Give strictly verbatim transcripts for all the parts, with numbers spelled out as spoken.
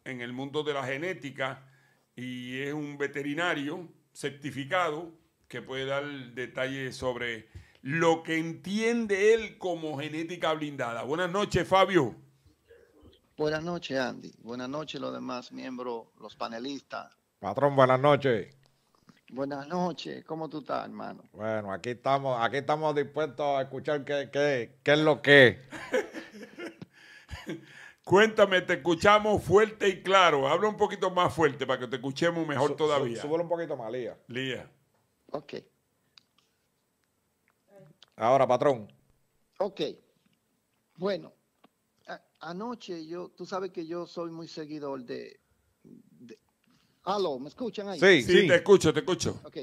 en el mundo de la genética y es un veterinario certificado que puede dar detalles sobre lo que entiende él como genética blindada. Buenas noches, Fabio. Buenas noches, Andy. Buenas noches los demás miembros, los panelistas. Patrón, buenas noches. Buenas noches. ¿Cómo tú estás, hermano? Bueno, aquí estamos, aquí estamos dispuestos a escuchar qué, qué, qué es lo que es. Cuéntame, te escuchamos fuerte y claro. Habla un poquito más fuerte para que te escuchemos mejor Su, todavía. Su, súbelo un poquito más, Lía. Lía. Ok. Ahora, patrón. Ok. Bueno, a, anoche yo, tú sabes que yo soy muy seguidor de... de ¿Aló? ¿Me escuchan ahí? Sí, sí, sí. te escucho, te escucho. Ok.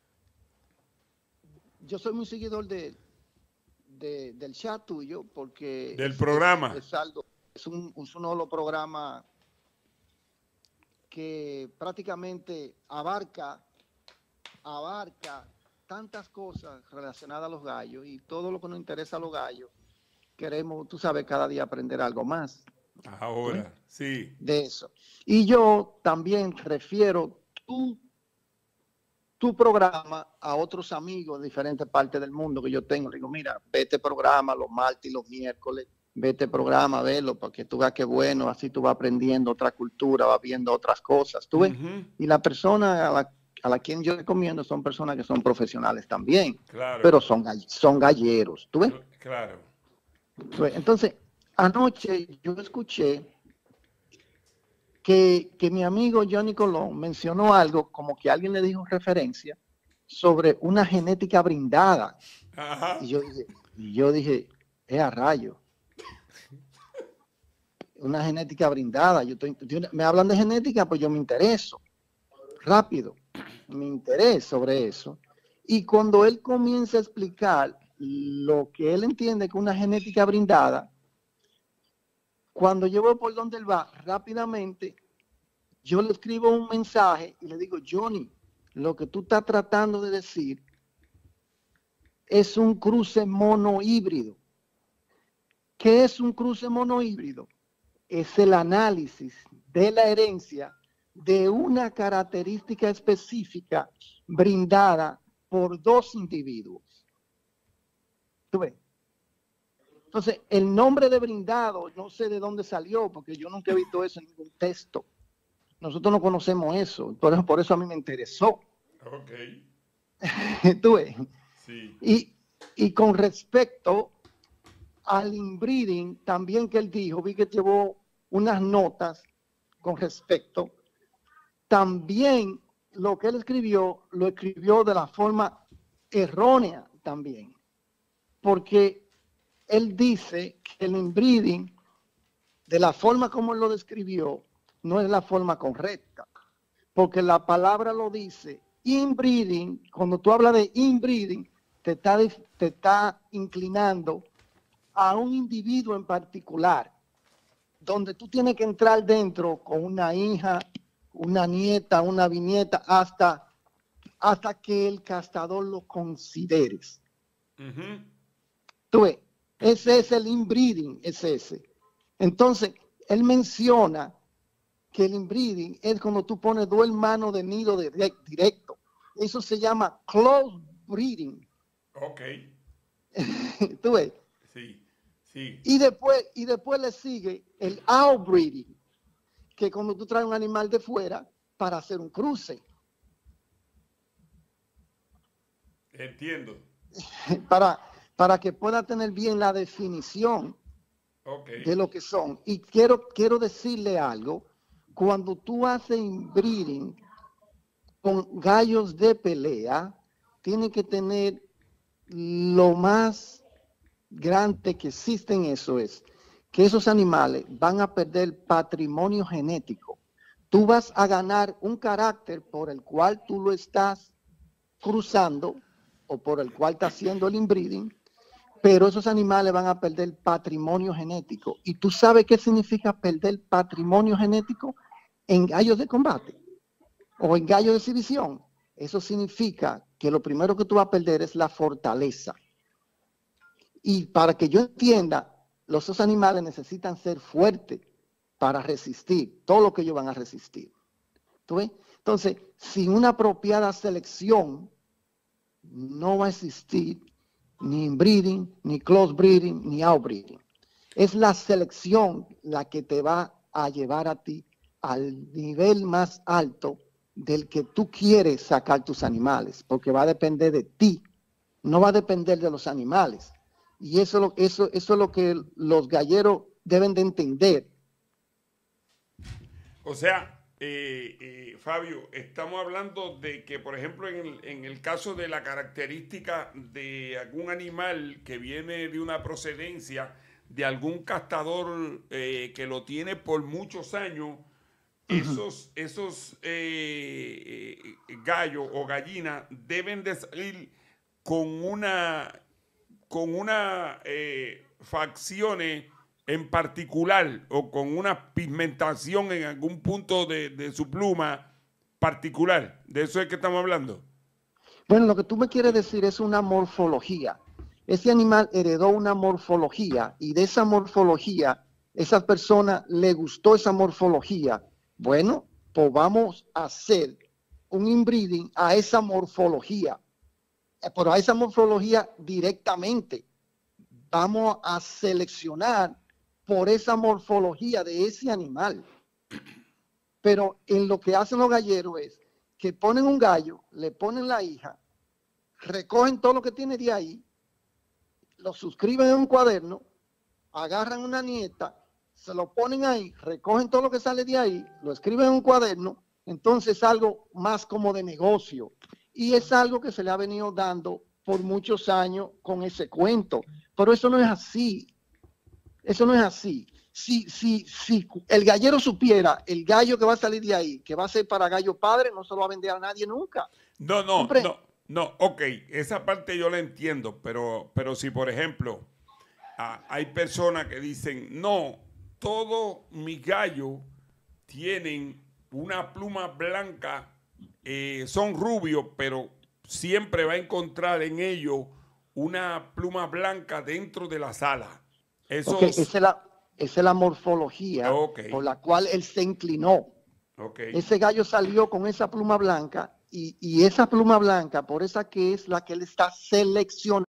Yo soy muy seguidor de, de del chat tuyo porque... Del es, programa. Es, es algo, es un, es uno de los programas que prácticamente abarca, abarca tantas cosas relacionadas a los gallos y todo lo que nos interesa a los gallos. Queremos, tú sabes, cada día aprender algo más. Ahora, ¿sí? sí. De eso. Y yo también refiero tu, tu programa a otros amigos de diferentes partes del mundo que yo tengo. Digo, mira, ve este programa los martes y los miércoles, ve este programa, velo, para que tú veas qué bueno, así tú vas aprendiendo otra cultura, vas viendo otras cosas, ¿tú ves? Uh-huh. Y la persona a la, a la quien yo recomiendo son personas que son profesionales también, claro. pero son, son galleros, ¿tú ves? Claro. Entonces, anoche yo escuché que, que mi amigo Johnny Colón mencionó algo como que alguien le dijo referencia sobre una genética brindada. Ajá. Y yo dije, y yo dije, es a rayo. Una genética brindada. Yo estoy, yo, me hablan de genética, pues yo me intereso. Rápido. Me intereso sobre eso. Y cuando él comienza a explicar lo que él entiende que una genética brindada, cuando yo voy por donde él va, rápidamente, yo le escribo un mensaje y le digo, Johnny, lo que tú estás tratando de decir es un cruce monohíbrido. ¿Qué es un cruce monohíbrido? Es el análisis de la herencia de una característica específica brindada por dos individuos. ¿Tú ves? Entonces, el nombre de brindado, no sé de dónde salió, porque yo nunca he visto eso en ningún texto. Nosotros no conocemos eso, por eso, por eso a mí me interesó. Ok. ¿Tú ves? Sí. Y, y con respecto al inbreeding, también que él dijo, vi que llevó unas notas con respecto, también lo que él escribió, lo escribió de la forma errónea también, porque él dice que el inbreeding, de la forma como él lo describió, no es la forma correcta, porque la palabra lo dice, inbreeding, cuando tú hablas de inbreeding, te está, te está inclinando a un individuo en particular, donde tú tienes que entrar dentro con una hija, una nieta, una bisnieta, hasta, hasta que el castador lo consideres. Uh-huh. Tú ves, ese es el inbreeding, es ese. Entonces, él menciona que el inbreeding es cuando tú pones dos hermanos de nido directo. Eso se llama close breeding. Ok. ¿Tú ves? Sí, sí. Y después, y después le sigue el outbreeding, que cuando tú traes un animal de fuera para hacer un cruce. Entiendo. Para, para que pueda tener bien la definición okay. de lo que son. Y quiero, quiero decirle algo. Cuando tú haces inbreeding con gallos de pelea, tiene que tener lo más grande que existe en eso es que esos animales van a perder patrimonio genético. Tú vas a ganar un carácter por el cual tú lo estás cruzando o por el cual está haciendo el inbreeding, pero esos animales van a perder patrimonio genético. ¿Y tú sabes qué significa perder patrimonio genético en gallos de combate o en gallos de exhibición? Eso significa que lo primero que tú vas a perder es la fortaleza. Y para que yo entienda, los dos animales necesitan ser fuertes para resistir todo lo que ellos van a resistir. ¿Tú ves? Entonces, sin una apropiada selección, no va a existir ni inbreeding, ni close breeding, ni outbreeding. Es la selección la que te va a llevar a ti al nivel más alto del que tú quieres sacar tus animales, porque va a depender de ti, no va a depender de los animales. Y eso, eso, eso es lo que los galleros deben de entender. O sea, eh, eh, Fabio, estamos hablando de que, por ejemplo, en el, en el caso de la característica de algún animal que viene de una procedencia, de algún castador eh, que lo tiene por muchos años, uh-huh. esos, esos eh, eh, gallos o gallinas deben de salir con una, con una eh, facciones en particular o con una pigmentación en algún punto de, de su pluma particular. ¿De eso es que estamos hablando? Bueno, lo que tú me quieres decir es una morfología. Ese animal heredó una morfología y de esa morfología, esa persona le gustó esa morfología. Bueno, pues vamos a hacer un inbreeding a esa morfología, pero a esa morfología directamente. Vamos a seleccionar por esa morfología de ese animal. Pero en lo que hacen los galleros es que ponen un gallo, le ponen la hija, recogen todo lo que tiene de ahí, lo suscriben en un cuaderno, agarran una nieta, se lo ponen ahí, recogen todo lo que sale de ahí, lo escriben en un cuaderno, entonces es algo más como de negocio. Y es algo que se le ha venido dando por muchos años con ese cuento. Pero eso no es así. Eso no es así. Si, si, si el gallero supiera el gallo que va a salir de ahí, que va a ser para gallo padre, no se lo va a vender a nadie nunca. No, no, ¿Compre? no, no, ok, esa parte yo la entiendo, pero, pero si por ejemplo ah, hay personas que dicen, no, todos mis gallos tienen una pluma blanca, eh, son rubios, pero siempre va a encontrar en ellos una pluma blanca dentro de la sala. Eso okay, esa, es la, esa es la morfología okay. por la cual él se inclinó. Okay. Ese gallo salió con esa pluma blanca y, y esa pluma blanca, por esa que es la que él está seleccionando.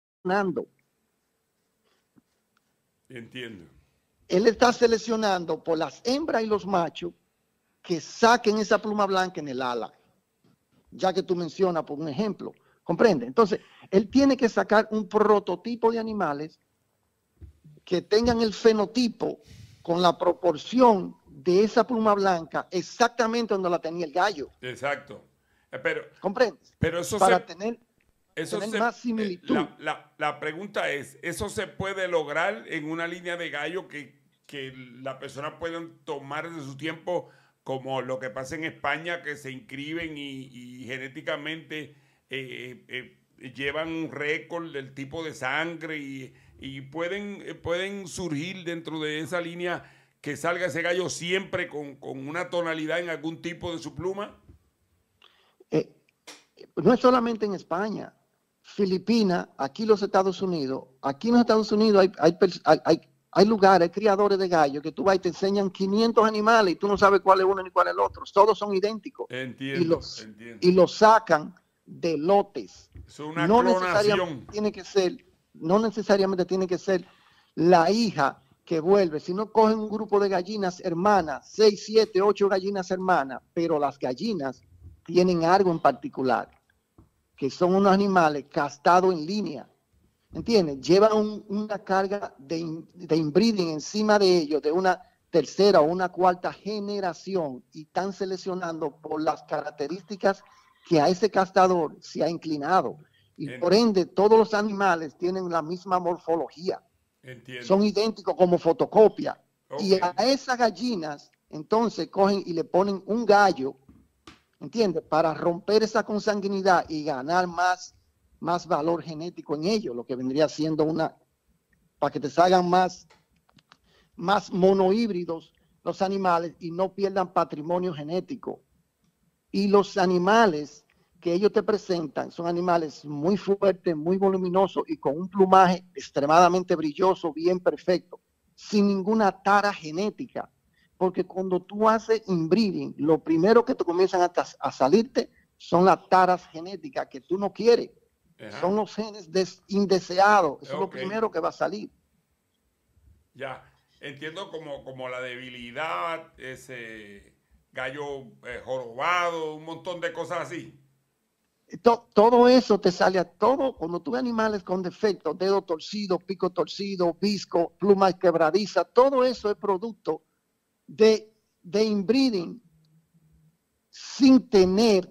Entiendo. Él está seleccionando por las hembras y los machos que saquen esa pluma blanca en el ala. Ya que tú mencionas por un ejemplo. ¿Comprende? Entonces, él tiene que sacar un prototipo de animales que tengan el fenotipo con la proporción de esa pluma blanca exactamente donde la tenía el gallo. Exacto. Pero, ¿comprendes? Pero eso Para se, tener, eso tener se, más similitud. La, la, la pregunta es, ¿eso se puede lograr en una línea de gallo que, que la persona pueda tomar de su tiempo, como lo que pasa en España, que se inscriben y, y genéticamente eh, eh, llevan un récord del tipo de sangre y, y pueden, eh, pueden surgir dentro de esa línea que salga ese gallo siempre con, con una tonalidad en algún tipo de su pluma? Eh, no es solamente en España, Filipinas, aquí los Estados Unidos, aquí en los Estados Unidos hay, hay, hay, hay lugares, hay criadores de gallos que tú vas y te enseñan quinientos animales y tú no sabes cuál es uno ni cuál es el otro, todos son idénticos. Entiendo, y los, entiendo. Y los sacan de lotes. Es una no clonación. Necesariamente tiene que ser, no necesariamente tiene que ser la hija que vuelve, si no cogen un grupo de gallinas hermanas, seis, siete, ocho gallinas hermanas, pero las gallinas tienen algo en particular, que son unos animales castrados en línea, ¿entiendes? Llevan un, una carga de, de inbreeding encima de ellos, de una tercera o una cuarta generación, y están seleccionando por las características que a ese castrador se ha inclinado. Y Entiendo. Por ende, todos los animales tienen la misma morfología. Entiendo. Son idénticos como fotocopia. Okay. Y a esas gallinas, entonces, cogen y le ponen un gallo, ¿entiendes? Para romper esa consanguinidad y ganar más, más valor genético en ellos, lo que vendría siendo una, para que te salgan más, más monohíbridos los animales y no pierdan patrimonio genético. Y los animales que ellos te presentan son animales muy fuertes, muy voluminosos y con un plumaje extremadamente brilloso, bien perfecto, sin ninguna tara genética. Porque cuando tú haces inbreeding, lo primero que te comienzan a, a salirte son las taras genéticas que tú no quieres. Ajá. Son los genes des, indeseados. Eso okay. Es lo primero que va a salir. Ya, entiendo como, como la debilidad, ese gallo eh, jorobado, un montón de cosas así. To, todo eso te sale a todo. Cuando tú ves animales con defectos, dedo torcido, pico torcido, visco, plumas quebradiza, todo eso es producto de, de inbreeding sin tener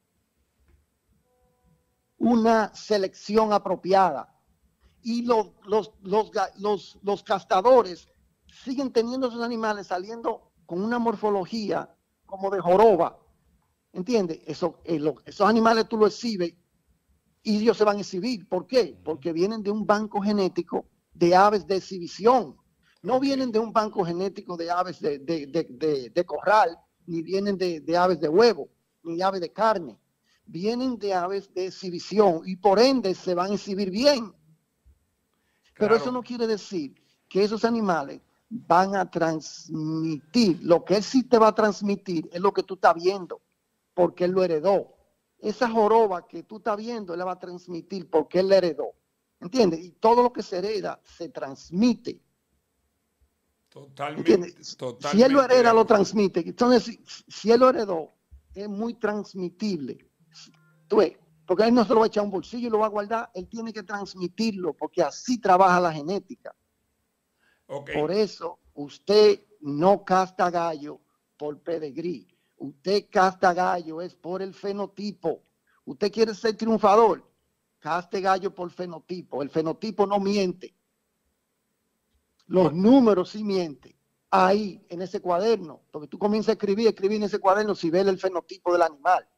una selección apropiada. Y los, los, los, los, los castadores siguen teniendo esos animales saliendo con una morfología como de joroba. ¿Entiendes? Eso, eh, lo, esos animales tú los exhibes y ellos se van a exhibir. ¿Por qué? Porque vienen de un banco genético de aves de exhibición. No okay. vienen de un banco genético de aves de, de, de, de, de corral, ni vienen de, de aves de huevo, ni aves de carne. Vienen de aves de exhibición y por ende se van a exhibir bien. Pero claro. Eso no quiere decir que esos animales van a transmitir. Lo que él sí te va a transmitir es lo que tú estás viendo, porque él lo heredó. Esa joroba que tú estás viendo, él la va a transmitir porque él la heredó. ¿Entiendes? Y todo lo que se hereda se transmite. Totalmente. ¿Entiendes? totalmente si él lo hereda, lo transmite. Entonces, si, si él lo heredó, es muy transmitible. ¿Tú ves? Porque él no se lo va a echar a un bolsillo y lo va a guardar, él tiene que transmitirlo, porque así trabaja la genética. Okay. Por eso, usted no casta gallo por pedigrí. Usted casta gallo es por el fenotipo. Usted quiere ser triunfador, caste gallo por fenotipo. El fenotipo no miente. Los números sí mienten. Ahí, en ese cuaderno, porque tú comienzas a escribir, escribir en ese cuaderno si ves el fenotipo del animal.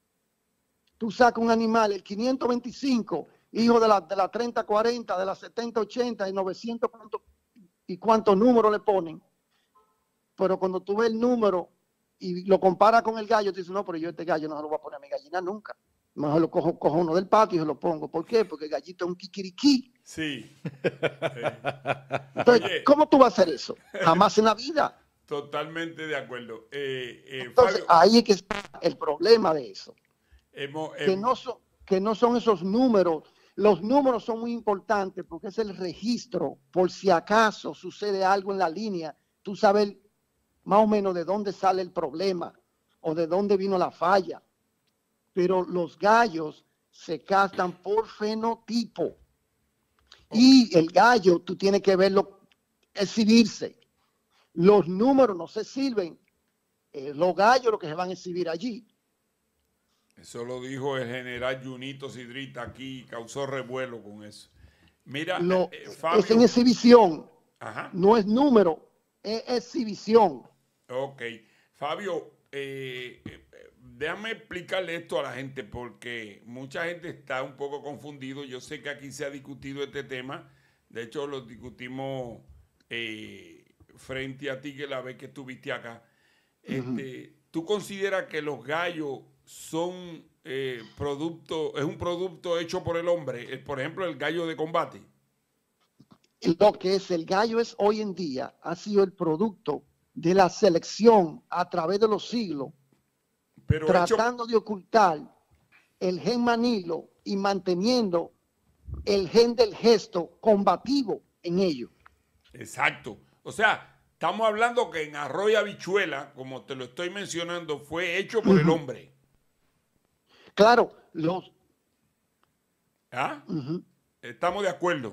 Tú sacas un animal, el quinientos veinticinco, hijo de la, de la treinta cuarenta, de la setenta ochenta y novecientos cuánto, y cuántos números le ponen. Pero cuando tú ves el número y lo comparas con el gallo, tú dices, no, pero yo este gallo no se lo voy a poner a mi gallina nunca. Mejor lo cojo, cojo uno del patio y se lo pongo. ¿Por qué? Porque el gallito es un kikiriquí. Sí. Entonces, Oye, ¿cómo tú vas a hacer eso? Jamás en la vida. Totalmente de acuerdo. Eh, eh, Entonces, Fabio, ahí es que está el problema de eso. Hemos, que, no son, que no son esos números. Los números son muy importantes porque es el registro. Por si acaso sucede algo en la línea, tú sabes más o menos de dónde sale el problema o de dónde vino la falla. Pero los gallos se castan por fenotipo. Okay. Y el gallo, tú tienes que verlo exhibirse. Los números no se sirven. Eh, los gallos lo que se van a exhibir allí. Eso lo dijo el general Junito Sidrita aquí, causó revuelo con eso. Mira, lo, eh, Fabio, es en exhibición. Ajá. No es número, es exhibición. Ok. Fabio, eh, eh, déjame explicarle esto a la gente porque mucha gente está un poco confundido. Yo sé que aquí se ha discutido este tema. De hecho, lo discutimos eh, frente a ti que la vez que estuviste acá. Este, uh-huh. ¿Tú consideras que los gallos son eh, producto, es un producto hecho por el hombre? Por ejemplo, el gallo de combate. Lo que es el gallo es hoy en día, ha sido el producto de la selección a través de los siglos, pero tratando hecho... de ocultar el gen manilo y manteniendo el gen del gesto combativo en ello. Exacto. O sea, estamos hablando que en arroz y habichuela, como te lo estoy mencionando, fue hecho por uh-huh. el hombre. Claro, los... ¿Ah? Uh-huh. Estamos de acuerdo.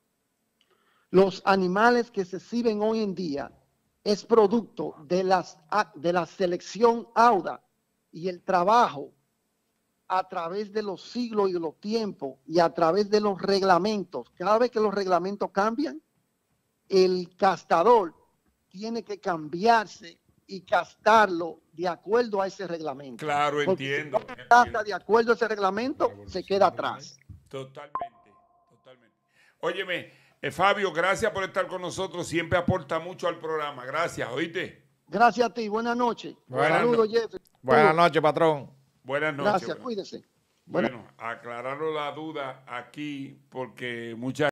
Los animales que se exhiben hoy en día es producto de, las, de la selección auda y el trabajo a través de los siglos y de los tiempos y a través de los reglamentos. Cada vez que los reglamentos cambian, el castador tiene que cambiarse y castarlo de acuerdo a ese reglamento. Claro, Porque entiendo. Si no casta entiendo. de acuerdo a ese reglamento, se queda atrás. Totalmente, totalmente. Óyeme, eh, Fabio, gracias por estar con nosotros. Siempre aporta mucho al programa. Gracias, ¿oíste? Gracias a ti. Buenas noches. Buenas Saludos, no Jeff. Buenas noches, patrón. Buenas noches. Gracias, cuídese. Bueno, bueno aclararon la duda aquí porque muchas